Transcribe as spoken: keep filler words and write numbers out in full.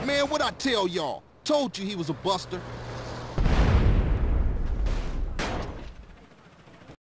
Man, what I tell y'all? Told you he was a buster.